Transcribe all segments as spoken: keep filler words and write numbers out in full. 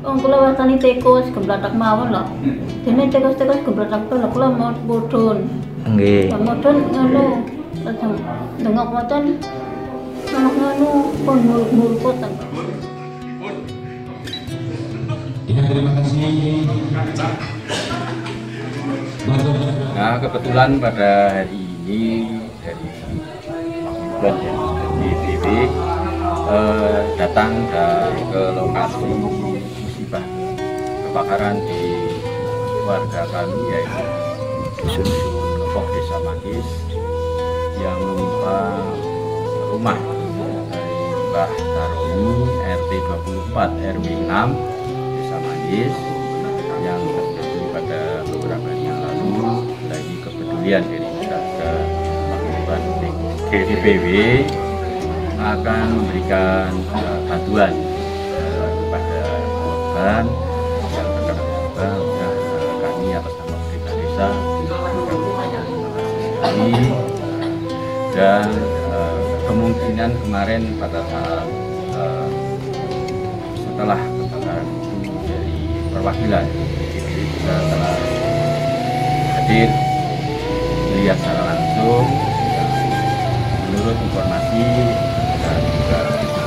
Wong kula wastani tikus gemblatak mawon lho. Dene tikus-tikus gemblatak lho kula mau mudhun. Nggih. Mudhun ngono. Lajeng dengok ngoten. Anak ngono pun muluk-muluk ten. Ya, terima kasih. Nah, kebetulan pada hari ini dari Pak di B B eh, datang ke lokasi musibah kebakaran di warga kami, yaitu Dusun Ngepok, Desa Manggis, yang menimpa rumah dari Mbah Taromi R T dua puluh empat R W enam Desa Manggis yang terjadi pada beberapa hari yang lalu. Lagi kepedulian dari Lembaga Paguyuban D P W akan memberikan uh, bantuan uh, kepada korban yang terkena musibah. Nah, uh, kami atas nama pemerintah desa mengucapkan terima kasih sekali, dan uh, kemungkinan kemarin pada saat uh, setelah kebakaran itu dari perwakilan kita telah hadir melihat secara langsung. Menurut informasi dan juga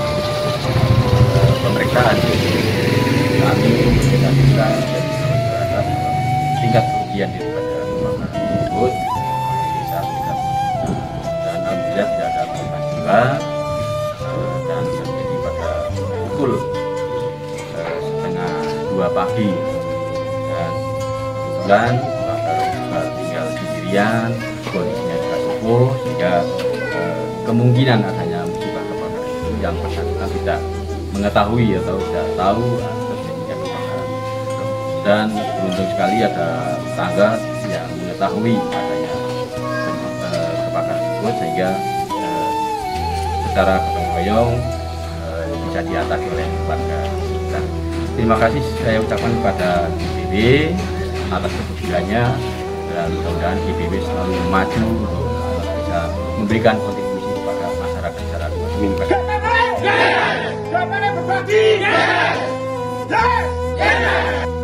uh, pemeriksaan kami kita bisa menjelaskan tingkat kerugian daripada kebakaran tersebut sekitar tiga puluh juta, dan alhamdulillah tidak ada korban jiwa, uh, dan terjadi pada pukul uh, setengah dua pagi, dan kebetulan kebakaran tinggal sendirian, kondisinya juga sepuh, sehingga kemungkinan adanya musibah kebakaran itu yang bersangkutan tidak mengetahui atau tidak tahu terjadinya kebakaran. Dan beruntung sekali ada tetangga yang mengetahui adanya uh, kebakaran tersebut, sehingga uh, secara gotong royong uh, bisa diatasi oleh warga sekitar. Terima kasih saya ucapkan kepada D P W atas kepeduliannya, dan mudah-mudahan D P W selalu maju untuk bisa memberikan kontribusi masyarakat secara luas. Berbagi!